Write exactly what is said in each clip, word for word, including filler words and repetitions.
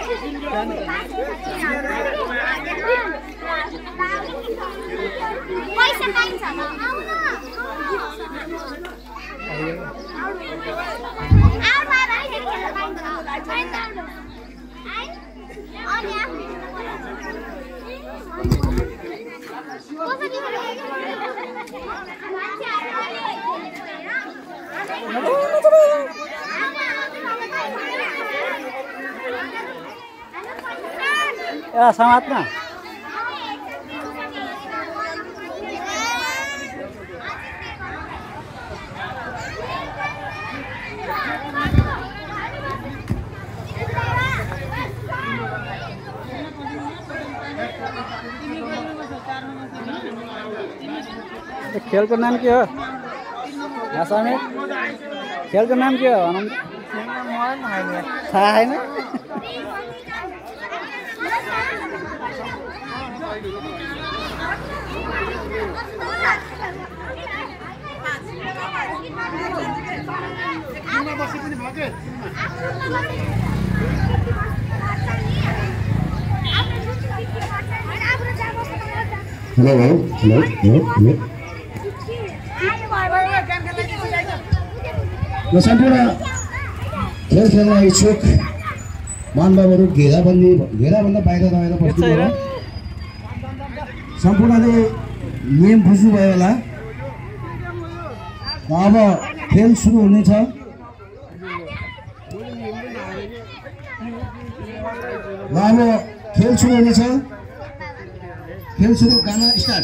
पैसा पाइन्छ न Ya, sangatnya. खेल को नाम क्या है? आसामी खेल का नाम क्या है? आनंद था है ना? Hello, hello, hello, hello, hello. ल सम्पूर्ण खेल खेल्न इच्छुक मानवहरू घेराबन्दी घेराभन्दा बाहिर रहेर बस्नु होला। सम्पूर्णले नियम बुझ्नुभयो होला। अब खेल सुरु हुनेछ। ल अब खेल सुरु हुनेछ। खेल सुरु गाना स्टार्ट।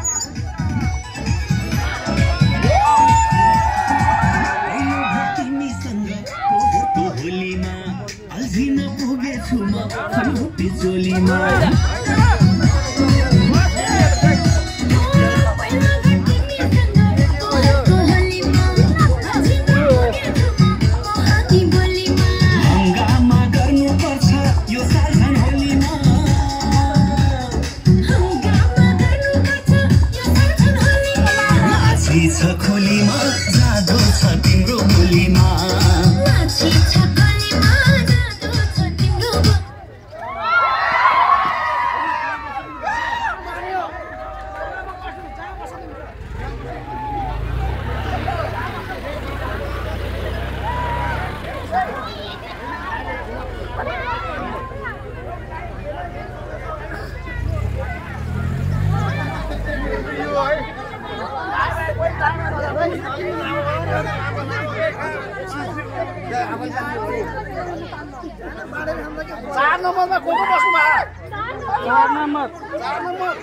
चार नम्बरमा को को बस्नु भयो? चार नम्बर चार नम्बर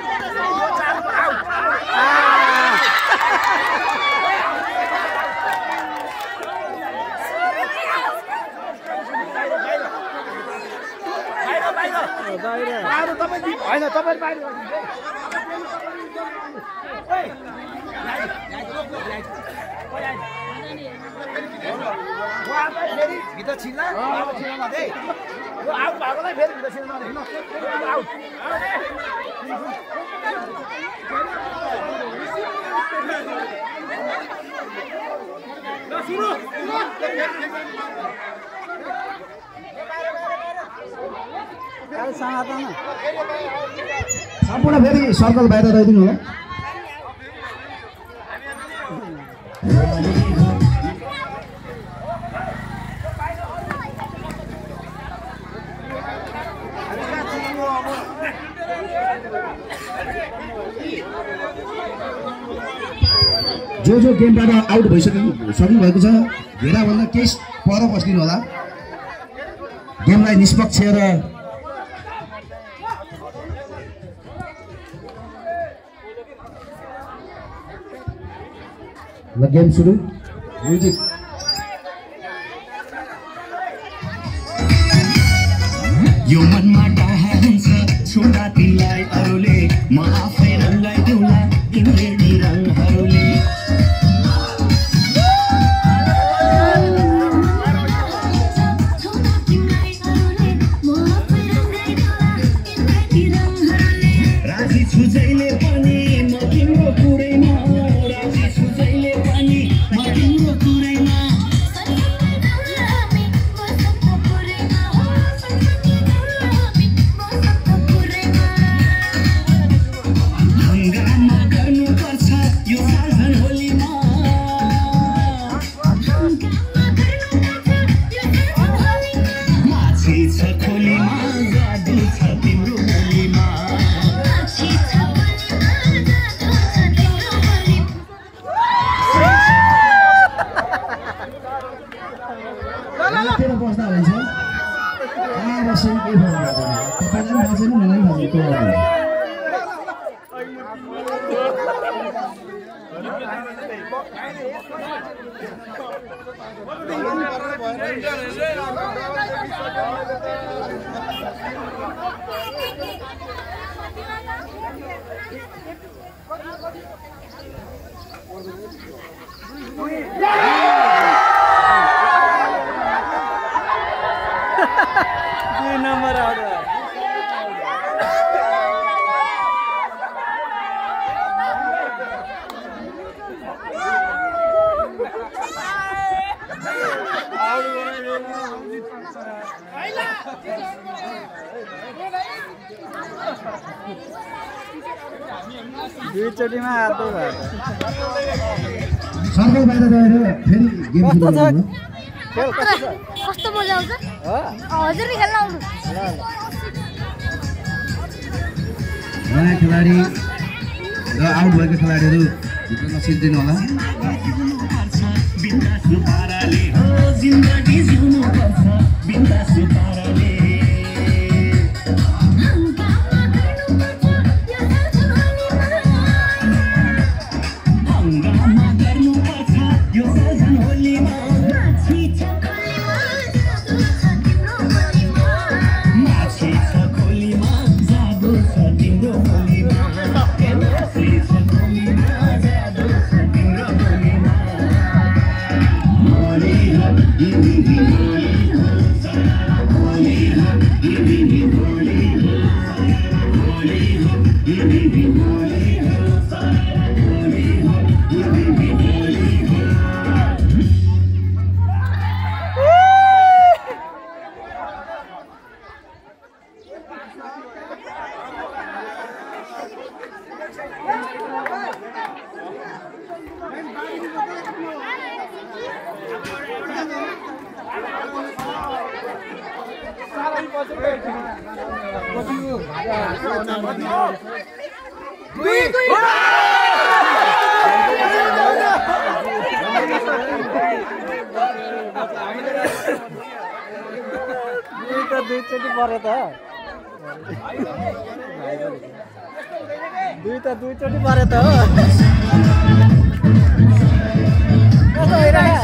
बाहिर बाहिर बाहिर बाहिर तपाईँ हैन तपाईँ बाहिर फेरि भित्र छिर्ला अब छिर्न नदे यो आउट भएकोलाई फेरि भित्र छिर्न नदे आउट ल सुरु काल सांगाता न सम्पूर्ण फेरि सर्कल बाहिर रहिदिनु होला। जो जो गेमबाट आउट भइसक्नु सक्नु भएको छ घेराभन्दा केही पर बस्दिनु होला। गेमलाई निष्पक्ष र ल गेम सुरु। म्युजिक यो मनमा डाहा हुन्छ छुट्टा तिमीलाई अरूले म आफै रङ्गाइदिउँला तिमीले रङहरूले राजी छु जहिले पनि म तिम्रो कुरैमा राजी छु जहिले पनि म तिम्रो कुरैमा बसेर केही फरक पर्दैन तपाईँलाई पनि थाहा छैन मलाई पनि थाहा छैन दुई नम्बर आउट दुईचोटिमा हाल्दै भयो सर्कल बाहिर गएर फेरि गेम सुरु गर्नु खेल कस्तो छ कस्तो मजा आउँछ हो हजुर नि खेल्न आउनु ल ल नयाँ खेलाडी र आउट भएको खेलाडीहरू भित्र नसिन्दिनु होला जिन्दगी जिउनु पर्छ बिन्दास पाराले दुईचोटि पऱ्यो त दुई त दुईचोटि पऱ्यो त हो कस्तो भइरहेको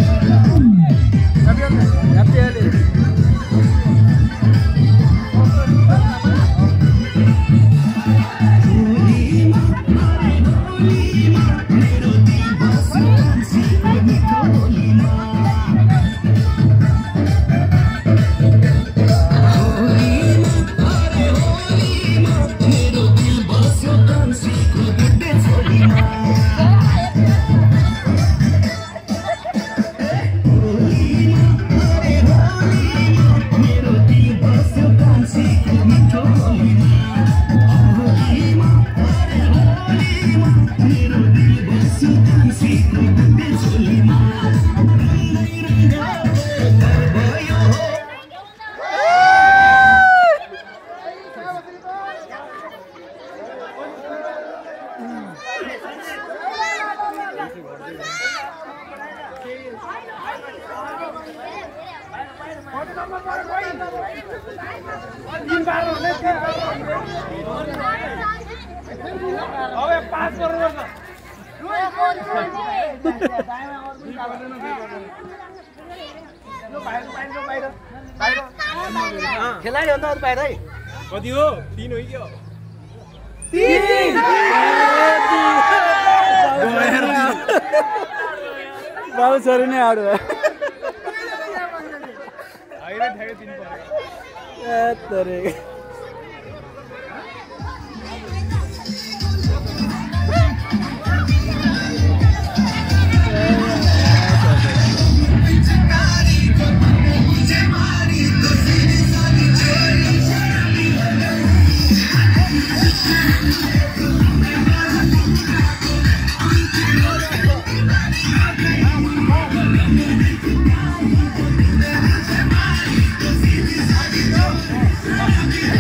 खेलाडी भन्दा अरू बाहिर है कति हो तीन हो कि हो तीन बाबु छोरी नै आउट भयो अहिले ठ्याक्कै तीन पर्यो ए तरे Yeah.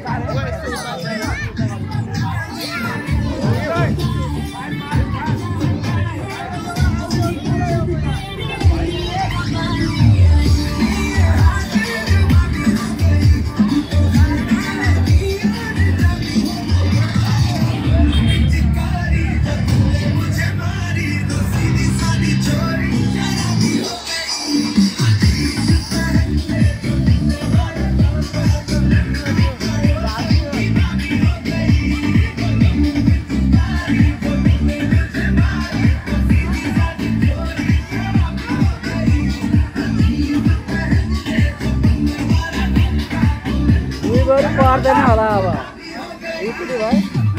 पर्दैन होला अब यति भयो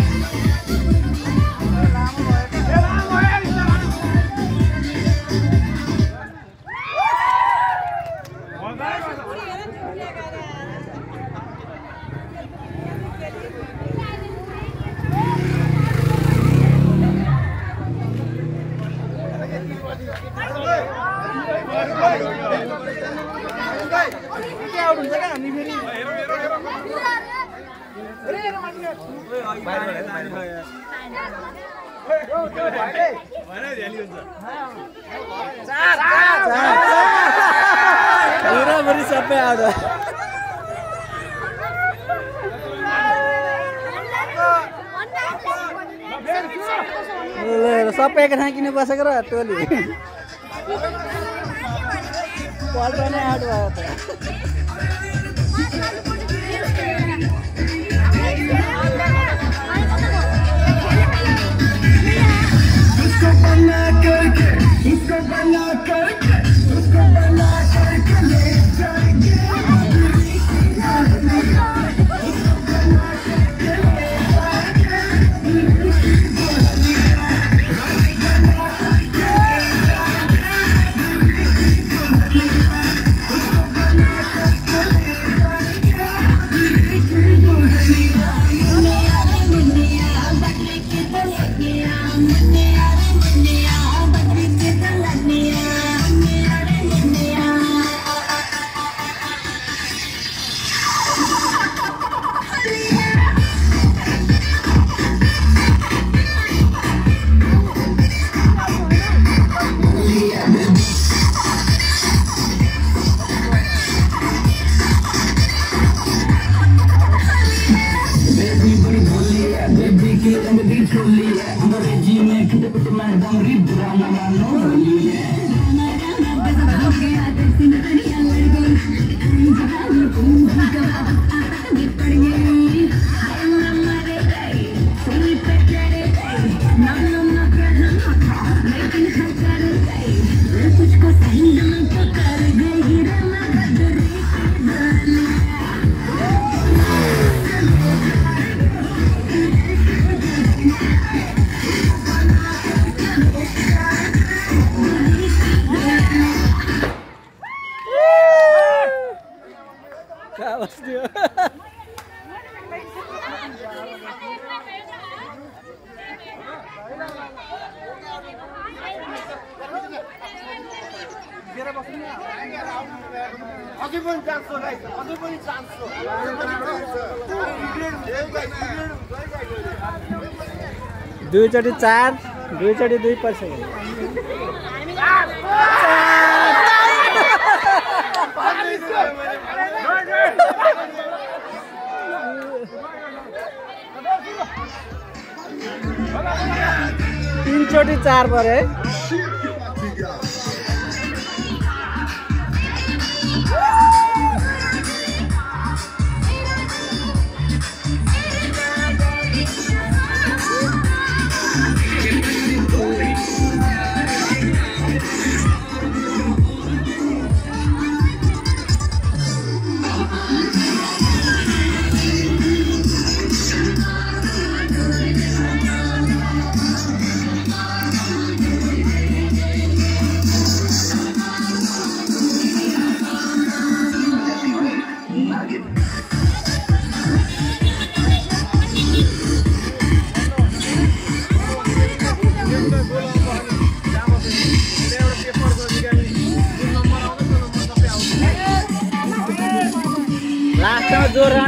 बराबरी सबै आउँछ सबै एक ठाउँ किन बसेको र टोली पल्ट नै आउट भयो त दुईचोटि चार दुईचोटि दुई पर्छ तीनचोटि चार परे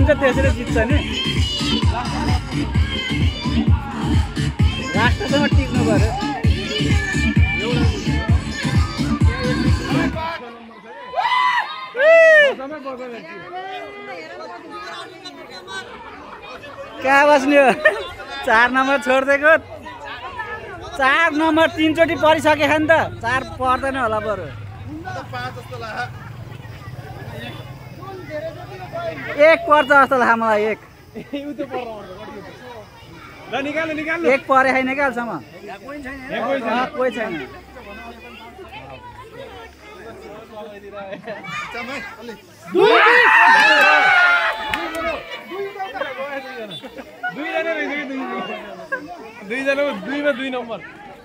हुन्छ त्यसरी जित्छ नि लास्टसम्म टिक्नु पर्यो कहाँ बस्ने हो चार नम्बर छोडिदिएको चार नम्बर तीनचोटि परिसकेको नि त चार पर्दैन होला बरु एक पर्छ जस्तो लाग्छ मलाई एक एक परे छैन क्या अहिलेसम्म कोही छैन दुईजना दुईमा दुई नम्बर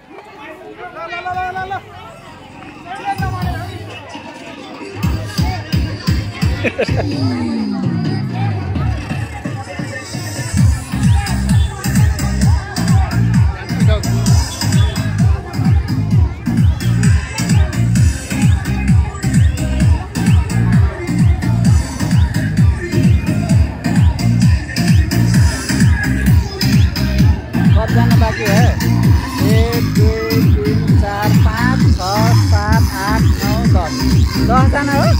कतिजना बाँकी है एक दुई तिन चार पाँच छ सात आठ नौ दस दसजना हो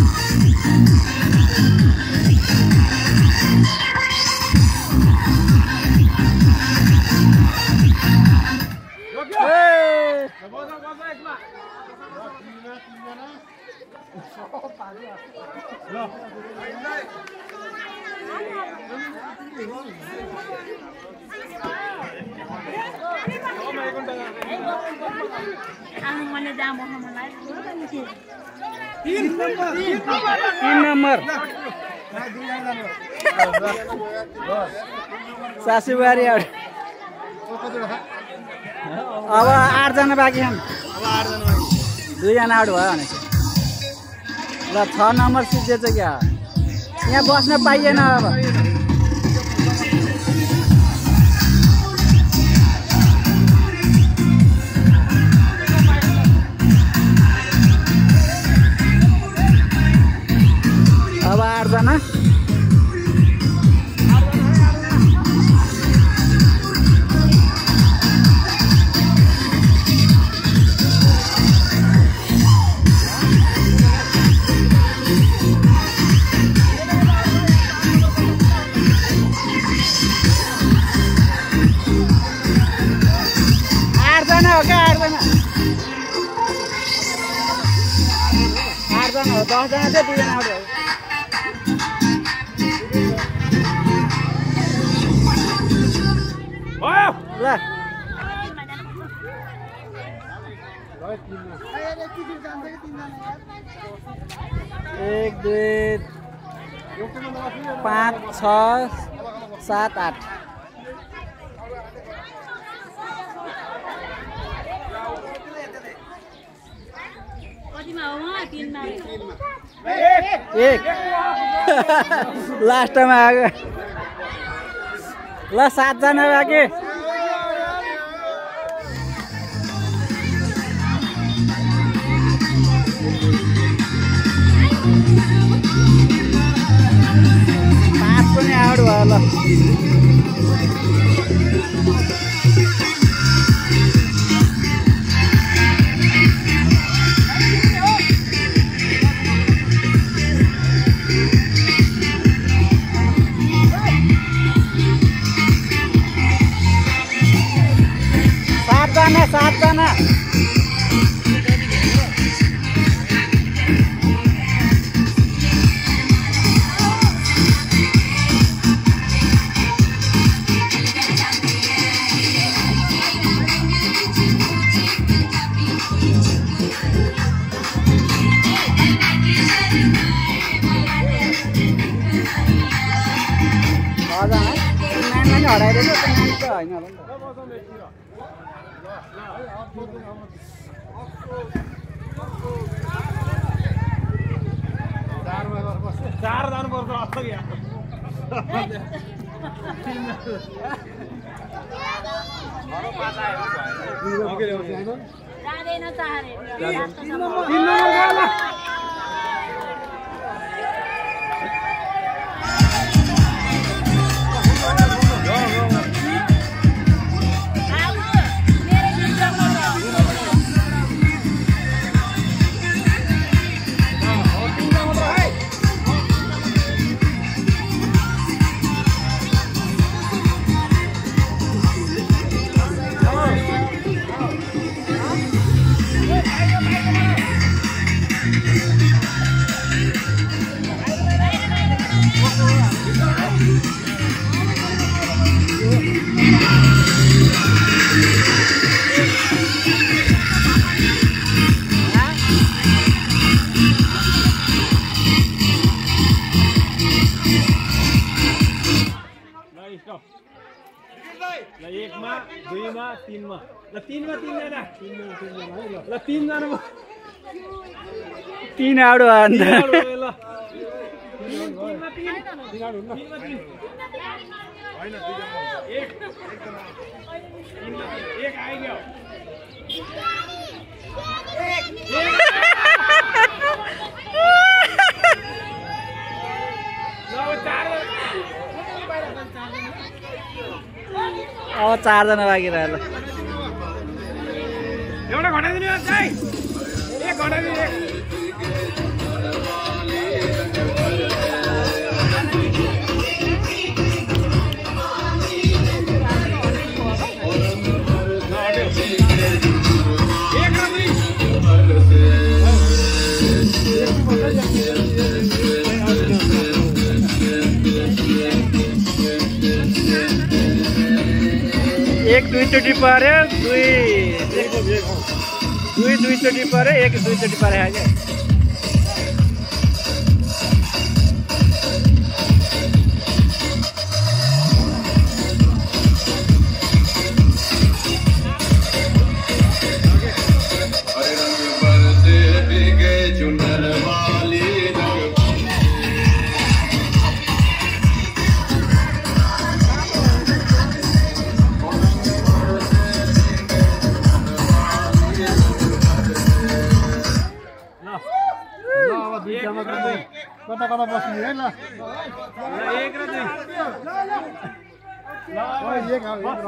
तीन नम्बर सासुबारी अब आठजना बाँकी छन् दुईजना आउट भयो भने ल छ नम्बर सिद्धिएछ क्या यहाँ बस्न पाइएन अब अब आठजना आठजना हो क्या आठजना आठजना हो दसजना चाहिँ दुईजना आउट हो ल एक दुई पाँच छ सात आठ एक लास्टमा आएको ल सातजना बाँकी पाँच पनि आउट भयो ल सातजना सातजना नानीलाई हराइदिएको नानी त होइन होला नि त चार जानुपर्छ अस्त यहाँ स्टप ल एकमा दुईमा तीनमा ल तीनमा तीनजना ल तीनजना तीन आउट भयो अन्त ल तीनमा तीन तीनमा तीन हैन एक एक आइगयो अब चारजना बाँकी रह्यो एउटा घटाइदिनु एक घटाइदिनु एक एक दुईचोटि पऱ्यो दुई दुई दुईचोटि पऱ्यो एक दुईचोटि पऱ्यो क्या कता कता बस्नु है ल एक र दुई ल एक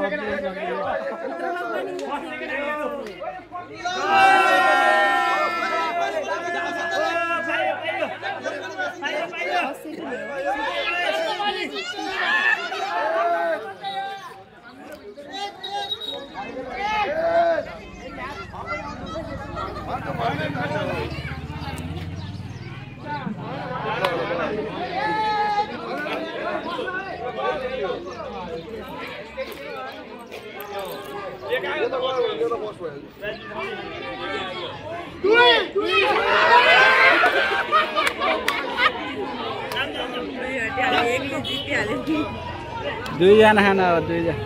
दुईजना खाना अब दुईजना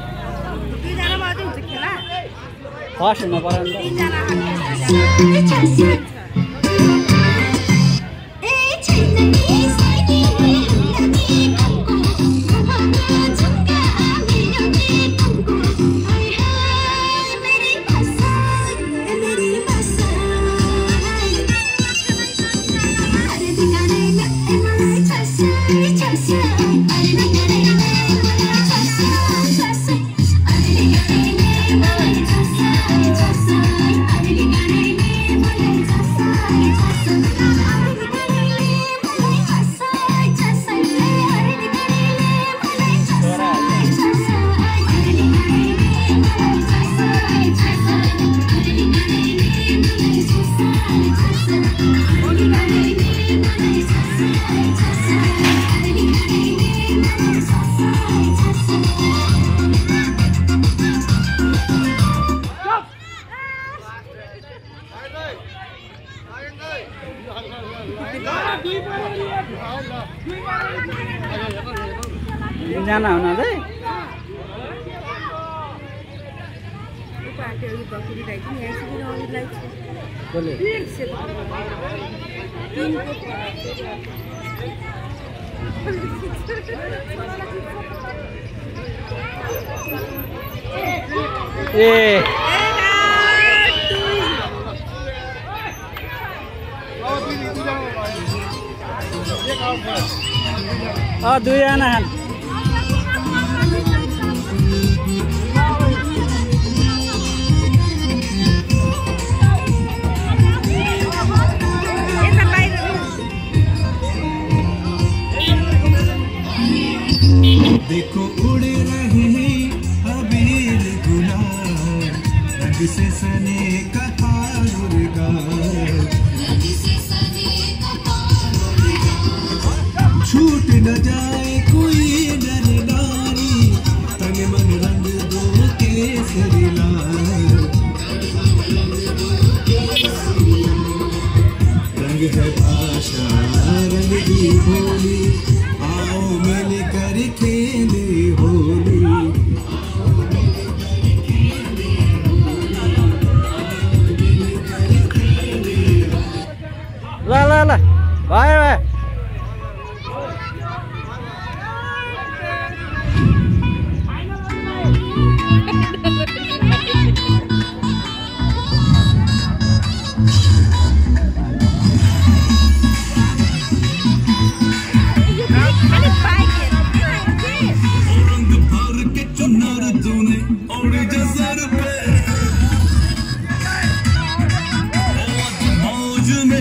फर्स्ट हुनु पर्यो नि जाना हुना चाहिँ ए अ दुईजना देखो उड़ रहे अबीर गुलाल रंग से सने का मुर्गा छूट न जाए कोई नर नारी तन मन रंग दो केसरी लाल रंग है भाषा रंग की बोली आओ मिल कर खेले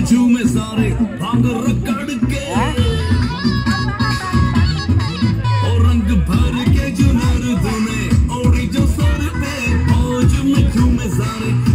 में झूमे सारे भांग रगड़ के और रंग भर के जुनर धुने ओढ़ी जो सर पे फौज में झूमे सारे